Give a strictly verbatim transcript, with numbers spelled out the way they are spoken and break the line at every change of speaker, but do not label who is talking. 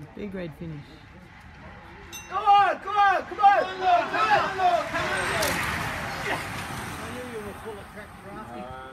Big red finish.
Come on, come on, come on!
Come on, come on, come on! I knew you were full of crack, Rafty.